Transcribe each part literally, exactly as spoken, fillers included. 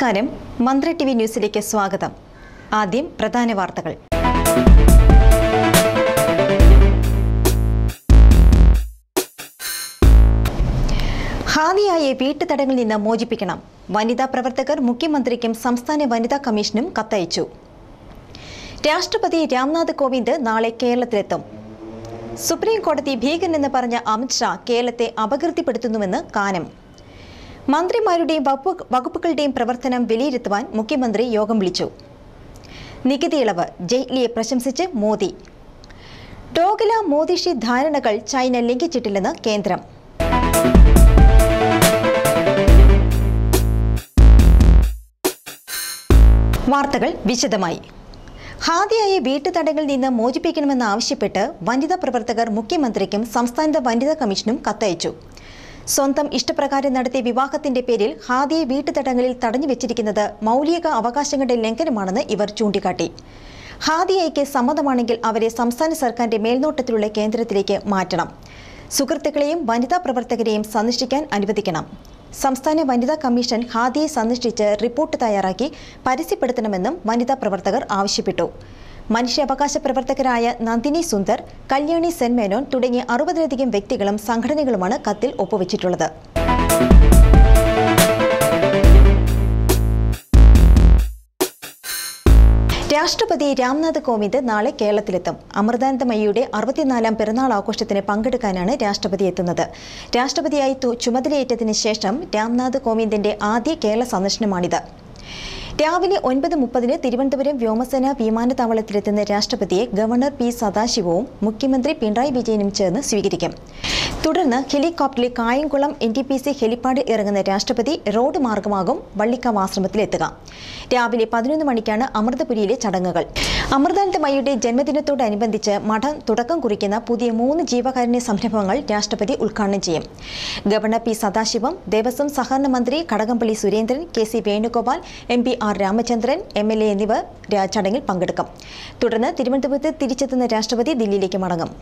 നമസ്കാരം. മന്ത്രി T V ന്യൂസിലേക്ക് സ്വാഗതം. ആദ്യം പ്രധാന വാർത്തകൾ. ഹാദിയായെ വീട്ടുതടങ്ങളിൽ നിന്ന് മോചിപ്പിക്കണം. വനിതാ പ്രവർത്തകർ മുഖ്യമന്ത്രിക്കും സംസ്ഥാന വനിതാ കമ്മീഷനും കത്തയച്ചു. രാഷ്ട്രപതി രാംനാഥ് കോവിന്ദ് നാളെ കേരളത്തിലെത്തും. സുപ്രീം കോടതി ഭീകരനെന്ന് പറഞ്ഞ അമിത്ഷാ കേരളത്തെ അപകീർത്തിപ്പെടുത്തുന്നുവെന്ന് കാനം. മന്ത്രിമാരുടെയും വകുപ്പുകളുടെയും പ്രവർത്തനം വിലയിരുത്തുവാൻ മുഖ്യമന്ത്രി യോഗം വിളിച്ചു. നികുതി ഇളവ് ജെയ്റ്റ്ലിയെ പ്രശംസിച്ച് മോദി. ഡോഗ്ല മോദിഷി ധാരണകൾ ചൈന ലംഘിച്ചിട്ടില്ലെന്ന് കേന്ദ്രം. വാർത്തകൾ വിശദമായി. ഹാദിയായെ വീട്ടുതടങ്ങളിൽ നിന്ന് മോചിപ്പിക്കണമെന്നാവശ്യപ്പെട്ട് വനിതാ പ്രവർത്തകർ മുഖ്യമന്ത്രിക്കും സംസ്ഥാന വനിതാ കമ്മീഷനും കത്തയച്ചു. സ്വന്തം ഇഷ്ടപ്രകാരം നടത്തിയ വിവാഹത്തിന്റെ പേരിൽ ഹാദിയെ വീട്ടുതടങ്ങളിൽ തടഞ്ഞു വെച്ചിരിക്കുന്നത് മൗലിക അവകാശങ്ങളുടെ ലംഘനമാണെന്ന് ഇവർ ചൂണ്ടിക്കാട്ടി. ഹാദിയയ്ക്ക് സമ്മതമാണെങ്കിൽ അവരെ സംസ്ഥാന സർക്കാരിന്റെ മേൽനോട്ടത്തിലുള്ള കേന്ദ്രത്തിലേക്ക് മാറ്റണം. സുഹൃത്തുക്കളെയും വനിതാ പ്രവർത്തകരെയും സന്ദർശിക്കാൻ അനുവദിക്കണം. സംസ്ഥാന വനിതാ കമ്മീഷൻ ഹാദിയെ സന്ദർശിച്ച് റിപ്പോർട്ട് തയ്യാറാക്കി പരസ്യപ്പെടുത്തണമെന്നും വനിതാ പ്രവർത്തകർ ആവശ്യപ്പെട്ടു. മനുഷ്യാവകാശ പ്രവർത്തകരായ നന്ദിനി സുന്ദർ, കല്യാണി സെൻ മേനോൻ തുടങ്ങിയ അറുപതിലധികം വ്യക്തികളും സംഘടനകളുമാണ് കത്തിൽ ഒപ്പുവച്ചിട്ടുള്ളത്. രാഷ്ട്രപതി രാംനാഥ് കോവിന്ദ് നാളെ കേരളത്തിലെത്തും. അമൃതാനന്ദമയിയുടെ അറുപത്തിനാലാം പിറന്നാൾ ആഘോഷത്തിന് പങ്കെടുക്കാനാണ് രാഷ്ട്രപതി എത്തുന്നത്. രാഷ്ട്രപതിയായി ചുമതലയേറ്റതിന് ശേഷം രാംനാഥ് കോവിന്ദിന്റെ ആദ്യ കേരള സന്ദർശനമാണിത്. രാവിലെ ഒൻപത് മുപ്പതിന് തിരുവനന്തപുരം വ്യോമസേന വിമാനത്താവളത്തിലെത്തുന്ന രാഷ്ട്രപതിയെ ഗവർണർ പി സദാശിവവും മുഖ്യമന്ത്രി പിണറായി വിജയനും ചേർന്ന് സ്വീകരിക്കും. തുടർന്ന് ഹെലികോപ്റ്ററിൽ Kayamkulam N T P C ഹെലിപ്പാഡിൽ ഇറങ്ങുന്ന രാഷ്ട്രപതി റോഡ് മാർഗമാകും വള്ളിക്കാവ് ആശ്രമത്തിലെത്തുക. രാവിലെ പതിനൊന്ന് മണിക്കാണ് അമൃതപുരിയിലെ ചടങ്ങുകൾ. അമൃതാനന്ദമയിയുടെ ജന്മദിനത്തോടനുബന്ധിച്ച് മഠം തുടക്കം കുറിക്കുന്ന പുതിയ മൂന്ന് ജീവകാരുണ്യ സംരംഭങ്ങൾ രാഷ്ട്രപതി ഉദ്ഘാടനം ചെയ്യും. ഗവർണർ പി സദാശിവം, ദേവസ്വം സഹകരണ മന്ത്രി Kadakampally Surendran, K C Venugopal, M P R Ramachandran M L A എന്നിവർ ചടങ്ങിൽ പങ്കെടുക്കും. തുടർന്ന് തിരുവനന്തപുരത്ത് തിരിച്ചെത്തുന്ന രാഷ്ട്രപതി ദില്ലിയിലേക്ക് മടങ്ങും.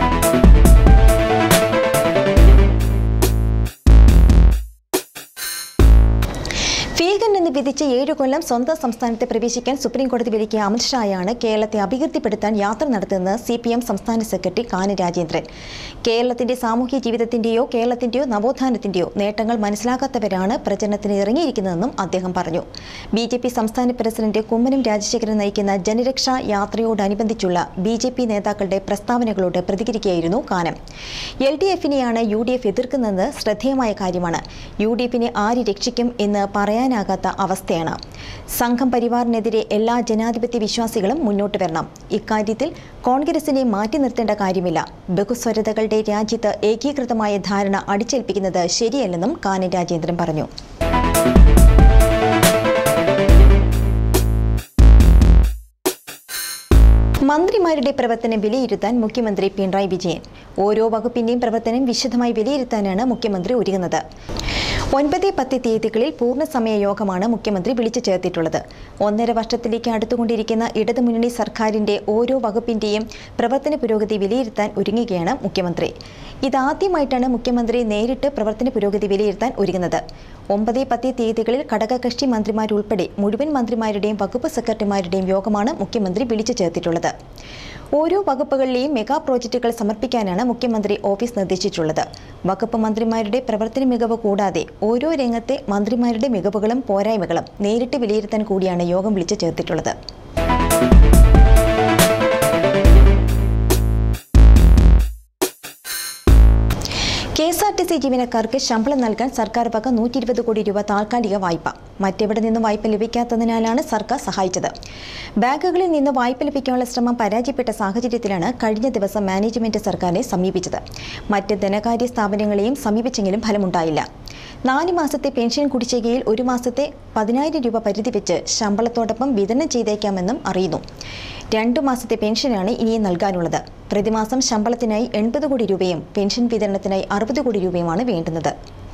ഭീകരനെന്ന് വിധിച്ച് ഏഴു കൊല്ലം സ്വന്തം സംസ്ഥാനത്ത് പ്രവേശിക്കാൻ സുപ്രീംകോടതി വിലക്കിയ അമിത്ഷായാണ് കേരളത്തെ അപകീർത്തിപ്പെടുത്താൻ യാത്ര നടത്തുന്നത് സി പി എം സംസ്ഥാന സെക്രട്ടറി കാനം രാജേന്ദ്രൻ. കേരളത്തിന്റെ സാമൂഹ്യ ജീവിതത്തിന്റെയോ കേരളത്തിന്റെയോ നവോത്ഥാനത്തിന്റെയോ നേട്ടങ്ങൾ മനസ്സിലാക്കാത്തവരാണ് പ്രചരണത്തിന് ഇറങ്ങിയിരിക്കുന്നതെന്നും അദ്ദേഹം പറഞ്ഞു. ബി ജെ പി സംസ്ഥാന പ്രസിഡന്റ് കുമ്മനം രാജശേഖരൻ നയിക്കുന്ന ജനരക്ഷാ യാത്രയോടനുബന്ധിച്ചുള്ള ബി ജെ പി നേതാക്കളുടെ പ്രസ്താവനകളോട് പ്രതികരിക്കുകയായിരുന്നു കാനം. എൽ ഡി എഫിനെയാണ് യു ഡി എഫ് എതിർക്കുന്നതെന്ന് ശ്രദ്ധേയമായ കാര്യമാണ്. യു ഡി എഫിനെ ആര് രക്ഷിക്കും എന്ന് പറയാനാകാത്ത അവസ്ഥയാണ്. സംഘം പരിവാറിനെതിരെ എല്ലാ ജനാധിപത്യ വിശ്വാസികളും മുന്നോട്ട് വരണം. ഇക്കാര്യത്തിൽ കോൺഗ്രസിനെ മാറ്റി നിർത്തേണ്ട കാര്യമില്ല. ബഹുസ്വരതകളുടെ രാജ്യത്ത് ഏകീകൃതമായ ധാരണ അടിച്ചേൽപ്പിക്കുന്നത് ശരിയല്ലെന്നും കാനം രാജേന്ദ്രൻ പറഞ്ഞു. മന്ത്രിമാരുടെ പ്രവർത്തനം വിലയിരുത്താൻ മുഖ്യമന്ത്രി പിണറായി വിജയൻ. ഓരോ വകുപ്പിന്റെയും പ്രവർത്തനം വിശദമായി വിലയിരുത്താനാണ് മുഖ്യമന്ത്രി ഒരുങ്ങുന്നത്. ഒൻപത് പത്ത് തീയതികളിൽ പൂർണ്ണസമയ യോഗമാണ് മുഖ്യമന്ത്രി വിളിച്ചു ചേർത്തിട്ടുള്ളത്. ഒന്നര വർഷത്തിലേക്ക് അടുത്തുകൊണ്ടിരിക്കുന്ന ഇടതുമുന്നണി സർക്കാരിന്റെ ഓരോ വകുപ്പിന്റെയും പ്രവർത്തന പുരോഗതി വിലയിരുത്താൻ ഒരുങ്ങുകയാണ് മുഖ്യമന്ത്രി. ഇതാദ്യമായിട്ടാണ് മുഖ്യമന്ത്രി നേരിട്ട് പ്രവർത്തന പുരോഗതി വിലയിരുത്താൻ ഒരുങ്ങുന്നത്. ഒമ്പത് പത്ത് തീയതികളിൽ ഘടകകക്ഷി മന്ത്രിമാരുൾപ്പെടെ മുഴുവൻ മന്ത്രിമാരുടെയും വകുപ്പ് സെക്രട്ടറിമാരുടെയും യോഗമാണ് മുഖ്യമന്ത്രി വിളിച്ചു ചേർത്തിട്ടുള്ളത്. ഓരോ വകുപ്പുകളിലെയും മെഗാ പ്രോജക്റ്റുകൾ സമർപ്പിക്കാനാണ് മുഖ്യമന്ത്രി ഓഫീസ് നിർദ്ദേശിച്ചിട്ടുള്ളത്. വകുപ്പ് മന്ത്രിമാരുടെ പ്രവർത്തന മികവ് കൂടാതെ ഓരോ രംഗത്തെ മന്ത്രിമാരുടെ മികവുകളും പോരായ്മകളും നേരിട്ട് വിലയിരുത്താൻ കൂടിയാണ് യോഗം വിളിച്ചു ചേർത്തിട്ടുള്ളത്. K S R T C ജീവനക്കാർക്ക് ശമ്പളം നൽകാൻ സർക്കാർ വക നൂറ്റി ഇരുപത് കോടി രൂപ താൽക്കാലിക വായ്പ. മറ്റെവിടെ നിന്നും വായ്പ ലഭിക്കാത്തതിനാലാണ് സർക്കാർ സഹായിച്ചത്. ബാങ്കുകളിൽ നിന്ന് വായ്പ ലഭിക്കാനുള്ള ശ്രമം പരാജയപ്പെട്ട സാഹചര്യത്തിലാണ് കഴിഞ്ഞ ദിവസം മാനേജ്മെന്റ് സർക്കാരിനെ സമീപിച്ചത്. മറ്റ് ധനകാര്യ സ്ഥാപനങ്ങളെയും സമീപിച്ചെങ്കിലും ഫലമുണ്ടായില്ല. നാല് മാസത്തെ പെൻഷൻ കുടിശ്ശികയിൽ ഒരു മാസത്തെ പതിനായിരം രൂപ പരിധി വെച്ച് ശമ്പളത്തോടൊപ്പം വിതരണം ചെയ്തേക്കാമെന്നും അറിയുന്നു. രണ്ടു മാസത്തെ പെൻഷനാണ് ഇനിയും നൽകാനുള്ളത്. പ്രതിമാസം ശമ്പളത്തിനായി എൺപത് കോടി രൂപയും പെൻഷൻ വിതരണത്തിനായി അറുപത് കോടി രൂപയുമാണ് വേണ്ടുന്നത്.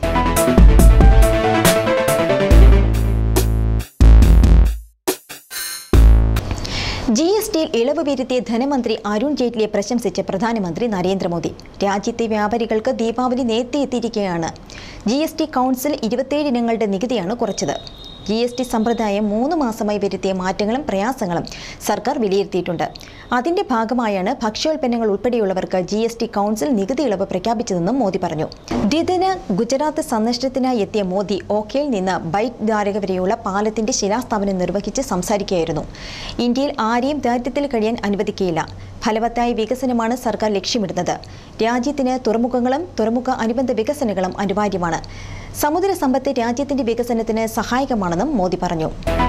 ജി എസ് ടിയിൽ ഇളവ് വരുത്തിയ ധനമന്ത്രി അരുൺ ജെയ്റ്റ്ലിയെ പ്രശംസിച്ച് പ്രധാനമന്ത്രി നരേന്ദ്രമോദി. രാജ്യത്തെ വ്യാപാരികൾക്ക് ദീപാവലി നേരത്തെ എത്തിയിരിക്കുകയാണ്. ജി എസ് ടി കൗൺസിൽ ഇരുപത്തിയേഴ് ഇനങ്ങളുടെ നികുതിയാണ് കുറച്ചത്. ജി എസ് ടി സമ്പ്രദായം മൂന്ന് മാസമായി വരുത്തിയ മാറ്റങ്ങളും പ്രയാസങ്ങളും സർക്കാർ വിലയിരുത്തിയിട്ടുണ്ട്. അതിന്റെ ഭാഗമായാണ് ഭക്ഷ്യോൽപ്പന്നങ്ങൾ ഉൾപ്പെടെയുള്ളവർക്ക് ജി എസ് ടി കൗൺസിൽ നികുതി ഇളവ് പ്രഖ്യാപിച്ചതെന്നും മോദി പറഞ്ഞു. ദ്വിദിന ഗുജറാത്ത് സന്ദർശനത്തിനായി എത്തിയ മോദി ഓഖയിൽ നിന്ന് ബൈറ്റ് ദ്വാരക വരെയുള്ള പാലത്തിന്റെ ശിലാസ്ഥാപനം നിർവഹിച്ച് സംസാരിക്കുകയായിരുന്നു. ഇന്ത്യയിൽ ആരെയും ദാരിദ്ര്യത്തിൽ കഴിയാൻ അനുവദിക്കുകയില്ല. ഫലവത്തായ വികസനമാണ് സർക്കാർ ലക്ഷ്യമിടുന്നത്. രാജ്യത്തിന് തുറമുഖങ്ങളും തുറമുഖ അനുബന്ധ വികസനങ്ങളും അനിവാര്യമാണ്. സമുദ്ര സമ്പത്ത് രാജ്യത്തിന്റെ വികസനത്തിന് സഹായകമാണെന്നും മോദി പറഞ്ഞു.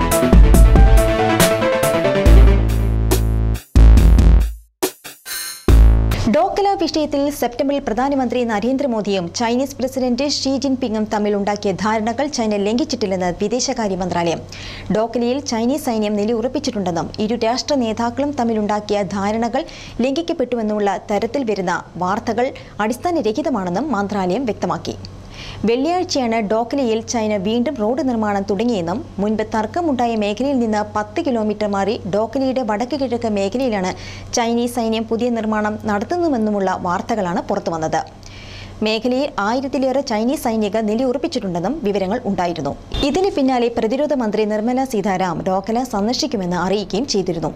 ഡോക്ല വിഷയത്തിൽ സെപ്റ്റംബറിൽ പ്രധാനമന്ത്രി നരേന്ദ്രമോദിയും ചൈനീസ് പ്രസിഡന്റ് ഷീ ജിൻപിങ്ങും തമ്മിൽ ഉണ്ടാക്കിയ ധാരണകൾ ചൈന ലംഘിച്ചിട്ടില്ലെന്ന് വിദേശകാര്യ മന്ത്രാലയം. ഡോക്ലയിൽ ചൈനീസ് സൈന്യം നിലയുറപ്പിച്ചിട്ടുണ്ടെന്നും ഇരു രാഷ്ട്ര നേതാക്കളും തമ്മിലുണ്ടാക്കിയ ധാരണകൾ ലംഘിക്കപ്പെട്ടുവെന്നുള്ള തരത്തിൽ വരുന്ന വാർത്തകൾ അടിസ്ഥാനരഹിതമാണെന്നും മന്ത്രാലയം വ്യക്തമാക്കി. വെള്ളിയാഴ്ചയാണ് ഡോക്ലയിൽ ചൈന വീണ്ടും റോഡ് നിർമ്മാണം തുടങ്ങിയെന്നും മുൻപ് തർക്കമുണ്ടായ മേഖലയിൽ നിന്ന് പത്ത് കിലോമീറ്റർ മാറി ഡോക്ലയുടെ വടക്ക് കിഴക്ക് മേഖലയിലാണ് ചൈനീസ് സൈന്യം പുതിയ നിർമ്മാണം നടത്തുന്നുവെന്നുമുള്ള വാർത്തകളാണ് പുറത്തുവന്നത്. മേഖലയിൽ ആയിരത്തിലേറെ ചൈനീസ് സൈനികർ നിലയുറപ്പിച്ചിട്ടുണ്ടെന്നും വിവരങ്ങൾ ഉണ്ടായിരുന്നു. ഇതിന് പിന്നാലെ പ്രതിരോധ മന്ത്രി നിർമ്മല സീതാരാമൻ ഡോക്ല സന്ദർശിക്കുമെന്ന് അറിയിക്കുകയും ചെയ്തിരുന്നു.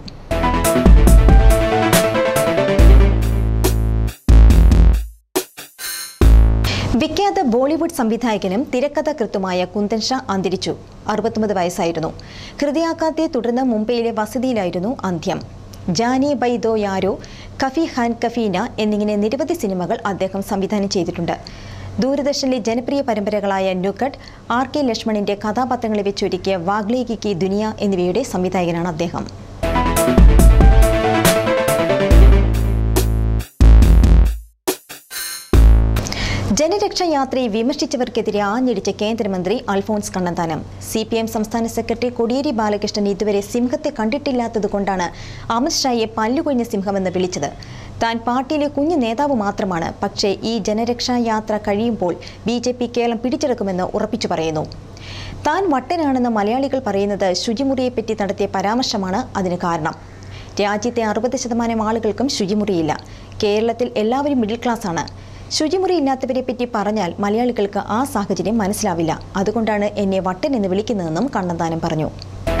വിഖ്യാത ബോളിവുഡ് സംവിധായകനും തിരക്കഥാകൃത്തുമായ കുന്ദൻ ഷാ അന്തരിച്ചു. അറുപത്തൊമ്പത് വയസ്സായിരുന്നു. ഹൃദയാഘാതത്തെ തുടർന്ന് മുംബൈയിലെ വസതിയിലായിരുന്നു അന്ത്യം. ജാനി ബൈ ദോ യാരോ, കഫി ഖാൻ കഫീന എന്നിങ്ങനെ നിരവധി സിനിമകൾ അദ്ദേഹം സംവിധാനം ചെയ്തിട്ടുണ്ട്. ദൂരദർശനിലെ ജനപ്രിയ പരമ്പരകളായ നുക്കട്ട്, ആർ കെ ലക്ഷ്മണിന്റെ കഥാപാത്രങ്ങളെ വെച്ചൊരുക്കിയ വാഗ്ലേഗി കി ദുനിയ എന്നിവയുടെ സംവിധായകനാണ് അദ്ദേഹം. ജനരക്ഷാ യാത്രയെ വിമർശിച്ചവർക്കെതിരെ ആഞ്ഞടിച്ച കേന്ദ്രമന്ത്രി Alphons Kannanthanam. C P M സംസ്ഥാന സെക്രട്ടറി കോടിയേരി ബാലകൃഷ്ണൻ ഇതുവരെ സിംഹത്തെ കണ്ടിട്ടില്ലാത്തതുകൊണ്ടാണ് അമിത്ഷായെ പല്ലുകൊഴിഞ്ഞ സിംഹമെന്ന് വിളിച്ചത്. താൻ പാർട്ടിയിലെ കുഞ്ഞു നേതാവ് മാത്രമാണ്. പക്ഷേ ഈ ജനരക്ഷാ യാത്ര കഴിയുമ്പോൾ ബി ജെ പി കേരളം പിടിച്ചെടുക്കുമെന്ന് ഉറപ്പിച്ചു പറയുന്നു. താൻ വട്ടനാണെന്ന് മലയാളികൾ പറയുന്നത് ശുചിമുറിയെപ്പറ്റി നടത്തിയ പരാമർശമാണ് അതിന് കാരണം. രാജ്യത്തെ അറുപത് ശതമാനം ആളുകൾക്കും ശുചിമുറിയില്ല. കേരളത്തിൽ എല്ലാവരും മിഡിൽ ക്ലാസ്സാണ്. ശുചിമുറി ഇല്ലാത്തവരെ പറ്റി പറഞ്ഞാൽ മലയാളികൾക്ക് ആ സാഹചര്യം മനസ്സിലാവില്ല. അതുകൊണ്ടാണ് എന്നെ വട്ടൻ എന്ന് വിളിക്കുന്നതെന്നും കണ്ണന്താനം പറഞ്ഞു.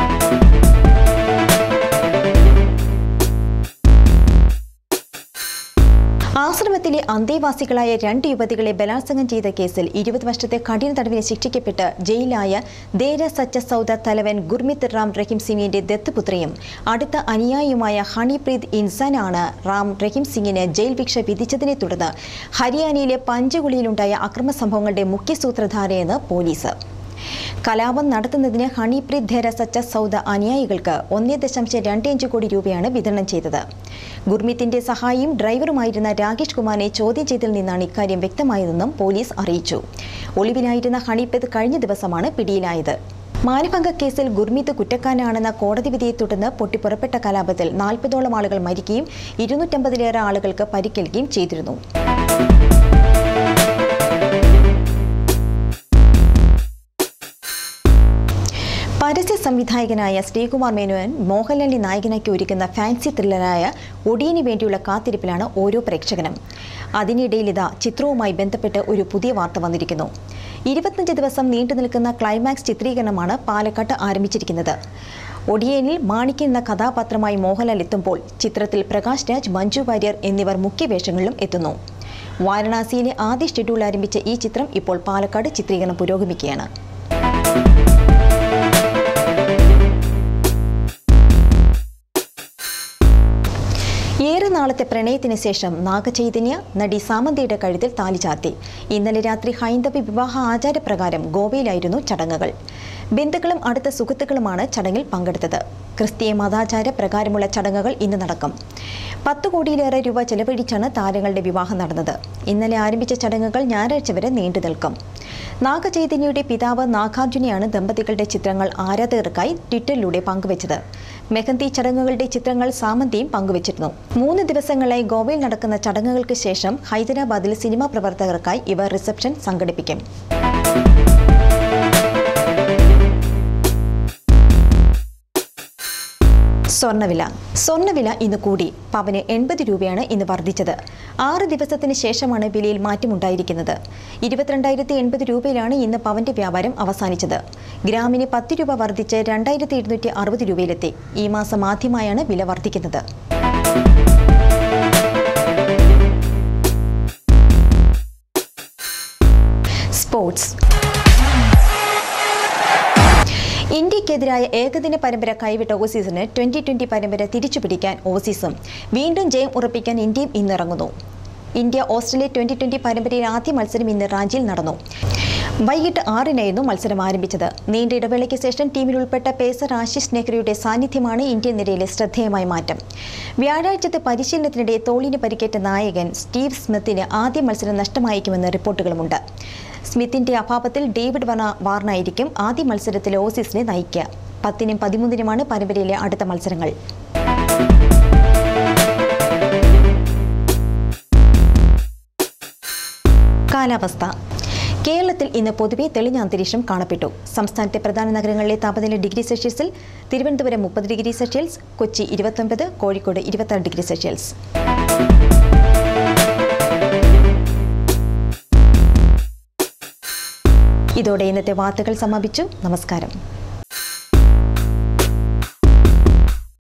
ആശ്രമത്തിലെ അന്തേവാസികളായ രണ്ട് യുവതികളെ ബലാത്സംഗം ചെയ്ത കേസിൽ ഇരുപത് വർഷത്തെ കഠിന തടവിന് ശിക്ഷിക്കപ്പെട്ട് ജയിലായ ദേര സച്ച സൗദ തലവൻ ഗുർമിത് റാം റഹീം സിംഗിന്റെ ദത്തുപുത്രയും അടുത്ത അനുയായിയുമായ ഹണിപ്രീത് ഇൻസാനാണ് റാം റഹീം സിംഗിന് ജയിൽ ശിക്ഷ വിധിച്ചതിനെ തുടർന്ന് ഹരിയാനയിലെ പഞ്ചകുളിയിലുണ്ടായ അക്രമ സംഭവങ്ങളുടെ മുഖ്യ സൂത്രധാരയെന്ന് പോലീസ്. കലാപം നടത്തുന്നതിന് ഹണിപ്രീത് ധേര സച്ച സൗദ അനുയായികൾക്ക് ഒന്നേ ദശാംശം രണ്ട് അഞ്ച് കോടി രൂപയാണ് വിതരണം ചെയ്തത്. ഗുർമിത്തിന്റെ സഹായിയും ഡ്രൈവറുമായിരുന്ന രാകേഷ് കുമാറിനെ ചോദ്യം ചെയ്തതിൽ നിന്നാണ് ഇക്കാര്യം വ്യക്തമായതെന്നും പോലീസ് അറിയിച്ചു. ഒളിവിലായിരുന്ന ഹണിപ്രീത് കഴിഞ്ഞ ദിവസമാണ് പിടിയിലായത്. മാനഭംഗ കേസിൽ ഗുർമിത് കുറ്റക്കാരനാണെന്ന കോടതി വിധിയെ തുടർന്ന് പൊട്ടിപ്പുറപ്പെട്ട കലാപത്തിൽ നാൽപ്പതോളം ആളുകൾ മരിക്കുകയും ഇരുന്നൂറ്റമ്പതിലേറെ ആളുകൾക്ക് പരിക്കേൽക്കുകയും ചെയ്തിരുന്നു. പരസ്യ സംവിധായകനായ ശ്രീകുമാർ മേനോൻ മോഹൻലാലിനെ നായകനാക്കി ഒരുക്കുന്ന ഫാൻസി ത്രില്ലറായ ഒടിയന് വേണ്ടിയുള്ള കാത്തിരിപ്പിലാണ് ഓരോ പ്രേക്ഷകനും. അതിനിടയിൽ ഇതാ ചിത്രവുമായി ബന്ധപ്പെട്ട് ഒരു പുതിയ വാർത്ത വന്നിരിക്കുന്നു. ഇരുപത്തഞ്ച് ദിവസം നീണ്ടു നിൽക്കുന്ന ക്ലൈമാക്സ് ചിത്രീകരണമാണ് പാലക്കാട്ട് ആരംഭിച്ചിരിക്കുന്നത്. ഒടിയനിൽ മാണിക്യൻ എന്ന കഥാപാത്രമായി മോഹൻലാൽ എത്തുമ്പോൾ ചിത്രത്തിൽ പ്രകാശ് രാജ്, മഞ്ജു വാര്യർ എന്നിവർ മുഖ്യവേഷങ്ങളിലും എത്തുന്നു. വാരണാസിയിലെ ആദ്യ ഷെഡ്യൂൾ ആരംഭിച്ച ഈ ചിത്രം ഇപ്പോൾ പാലക്കാട് ചിത്രീകരണം പുരോഗമിക്കുകയാണ്. ഏറെ നാളത്തെ പ്രണയത്തിന് ശേഷം നാഗചൈതന്യ നടി സാമന്തയുടെ കഴുത്തിൽ താലി ചാർത്തി. ഇന്നലെ രാത്രി ഹൈന്ദവ വിവാഹ ആചാരപ്രകാരം ഗോവയിലായിരുന്നു ചടങ്ങുകൾ. ബന്ധുക്കളും അടുത്ത സുഹൃത്തുക്കളുമാണ് ചടങ്ങിൽ പങ്കെടുത്തത്. ക്രിസ്തീയ മതാചാര പ്രകാരമുള്ള ചടങ്ങുകൾ ഇന്ന് നടക്കും. പത്ത് കോടിയിലേറെ രൂപ ചെലവഴിച്ചാണ് താരങ്ങളുടെ വിവാഹം നടന്നത്. ഇന്നലെ ആരംഭിച്ച ചടങ്ങുകൾ ഞായറാഴ്ച വരെ നീണ്ടു നിൽക്കും. നാഗചൈതന്യയുടെ പിതാവ് നാഗാർജുനയാണ് ദമ്പതികളുടെ ചിത്രങ്ങൾ ആരാധകർക്കായി ട്വിറ്ററിലൂടെ പങ്കുവച്ചത്. മെഹന്തി ചടങ്ങുകളുടെ ചിത്രങ്ങൾ സാമന്തയും പങ്കുവച്ചിരുന്നു. മൂന്ന് ദിവസങ്ങളായി ഗോവയിൽ നടക്കുന്ന ചടങ്ങുകൾക്ക് ശേഷം ഹൈദരാബാദിൽ സിനിമാ പ്രവർത്തകർക്കായി ഇവർ റിസപ്ഷൻ സംഘടിപ്പിക്കും. സ്വർണ്ണവില സ്വർണ്ണവില ഇന്ന് കൂടി. പവന് എൺപത് രൂപയാണ് ഇന്ന് വർദ്ധിച്ചത്. ആറ് ദിവസത്തിന് ശേഷമാണ് വിലയിൽ മാറ്റമുണ്ടായിരിക്കുന്നത്. ഇരുപത്തിരണ്ടായിരത്തി എൺപത് രൂപയിലാണ് ഇന്ന് പവന്റെ വ്യാപാരം അവസാനിച്ചത്. ഗ്രാമിന് പത്ത് രൂപ വർദ്ധിച്ച് രണ്ടായിരത്തി എഴുന്നൂറ്റി അറുപത് രൂപയിലെത്തി. ഈ മാസം ആദ്യമായാണ് വില വർദ്ധിക്കുന്നത്. സ്പോർട്സ്. ഇന്ത്യക്കെതിരായ ഏകദിന പരമ്പര കൈവിട്ട ഓസീസിന് ട്വന്റി ട്വന്റി പരമ്പര തിരിച്ചുപിടിക്കാൻ ഓസീസും വീണ്ടും ജയം ഉറപ്പിക്കാൻ ഇന്ത്യയും ഇന്നിറങ്ങുന്നു. ഇന്ത്യ ഓസ്ട്രേലിയ ട്വന്റി ട്വന്റി പരമ്പരയിൽ ആദ്യ മത്സരം ഇന്ന് റാഞ്ചിയിൽ നടന്നു. വൈകിട്ട് ആറിനായിരുന്നു മത്സരം ആരംഭിച്ചത്. നീണ്ട ഇടവേളയ്ക്ക് ശേഷം ടീമിൽ ഉൾപ്പെട്ട പേസർ ആശിഷ് നെഹ്റയുടെ സാന്നിധ്യമാണ് ഇന്ത്യൻ നിരയിലെ ശ്രദ്ധേയമായ മാറ്റം. വ്യാഴാഴ്ചത്തെ പരിശീലനത്തിനിടെ തോളിന് പരിക്കേറ്റ നായകൻ സ്റ്റീവ് സ്മിത്തിന് ആദ്യ മത്സരം നഷ്ടമായേക്കുമെന്ന് റിപ്പോർട്ടുകളുമുണ്ട്. സ്മിത്തിന്റെ അഭാവത്തിൽ ഡേവിഡ് വന വാർണായിരിക്കും ആദ്യ മത്സരത്തിൽ ഓസീസിനെ നയിക്കുക. പത്തിനും പതിമൂന്നിനുമാണ് പരമ്പരയിലെ അടുത്ത മത്സരങ്ങൾ. കാലാവസ്ഥ. കേരളത്തിൽ ഇന്ന് പൊതുവെ തെളിഞ്ഞ അന്തരീക്ഷം കാണപ്പെട്ടു. സംസ്ഥാനത്തെ പ്രധാന നഗരങ്ങളിലെ താപനില ഡിഗ്രി സെൽഷ്യസിൽ തിരുവനന്തപുരം മുപ്പത് ഡിഗ്രി സെൽഷ്യസ്, കൊച്ചി ഇരുപത്തൊൻപത്, കോഴിക്കോട് ഇരുപത്താറ് ഡിഗ്രി സെൽഷ്യസ്. ഇതോടെ ഇന്നത്തെ വാർത്തകൾ സമാപിച്ചു. നമസ്കാരം.